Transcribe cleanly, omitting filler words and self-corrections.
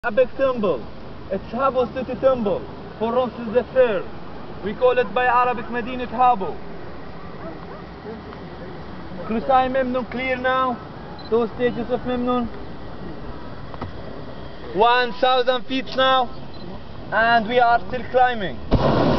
A big temple. It's Habbo City Temple for Ramses III. We call it by Arabic Medinat Habbo. Clusai Memnon clear now. 2 stages of Memnon. 1,000 feet now. And we are still climbing.